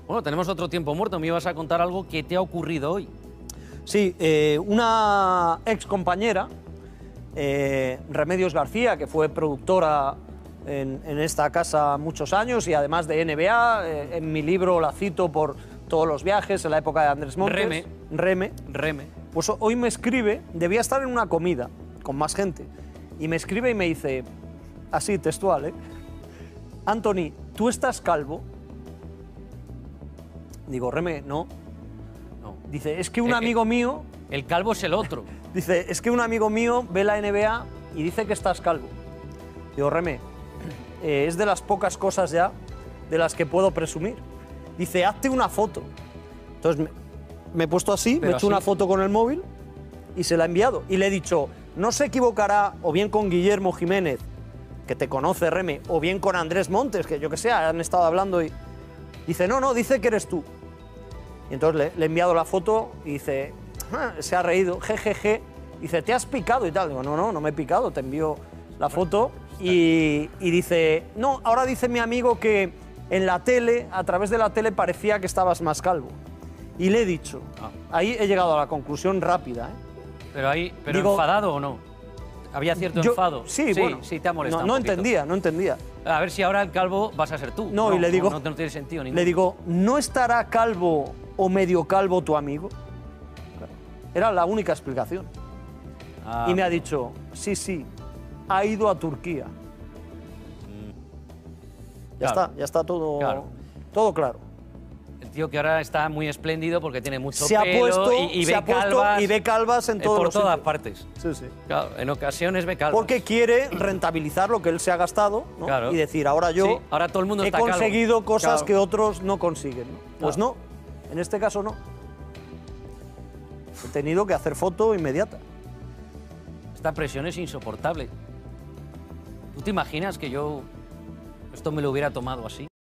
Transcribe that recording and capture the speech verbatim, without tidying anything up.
Bueno, tenemos otro tiempo muerto. Me ibas a contar algo que te ha ocurrido hoy. Sí, eh, una ex compañera, eh, Remedios García, que fue productora en, en esta casa muchos años y además de N B A, eh, en mi libro la cito por todos los viajes en la época de Andrés Montes. Reme. Reme. Reme. Pues hoy me escribe, debía estar en una comida con más gente, y me escribe y me dice, así textual, ¿eh? Anthony, ¿tú estás calvo? Digo, Reme, no. No. Dice, es que un Eh, amigo eh, mío... El calvo es el otro. Dice, es que un amigo mío ve la N B A y dice que estás calvo. Digo, Reme, eh, es de las pocas cosas ya de las que puedo presumir. Dice, hazte una foto. Entonces me, me he puesto así, Pero me he hecho así. una foto con el móvil y se la he enviado. Y le he dicho, no se equivocará o bien con Guillermo Jiménez, que te conoce, Reme, o bien con Andrés Montes, que yo que sé, han estado hablando y... Dice, no, no, dice que eres tú. Y entonces le, le he enviado la foto y dice, ah, se ha reído, jejeje. Dice, ¿te has picado y tal? Digo, no, no, no me he picado, te envío la foto. Y, y dice, no, ahora dice mi amigo que en la tele, a través de la tele, parecía que estabas más calvo. Y le he dicho, Ah. ahí he llegado a la conclusión rápida, ¿eh? Pero ahí, pero Digo- enfadado o no. Había cierto Yo- enfado. Sí, sí, bueno, sí, te ha molestado. No, no un poquito. entendía, no entendía. A ver si ahora el calvo vas a ser tú. No, y le digo- No, no tiene sentido ninguno. Le digo, ¿no estará calvo o medio calvo tu amigo? Era la única explicación. Ah, Y me ha dicho, sí, sí, ha ido a Turquía. Ya Claro. está, ya está todo Claro. todo claro. El tío que ahora está muy espléndido porque tiene mucho Se ha pelo puesto, y, y se ve ha puesto calvas. y ve calvas en eh, todos por los todas sitios. partes. Sí, sí. Claro, en ocasiones ve calvas. Porque quiere rentabilizar lo que él se ha gastado, ¿no? Claro. Y decir, ahora yo Sí, ahora todo el mundo he está calvo. conseguido cosas Claro. que otros no consiguen, ¿no? Pues Claro. no, en este caso no. He tenido que hacer foto inmediata. Esta presión es insoportable. ¿Tú te imaginas que yo esto me lo hubiera tomado así?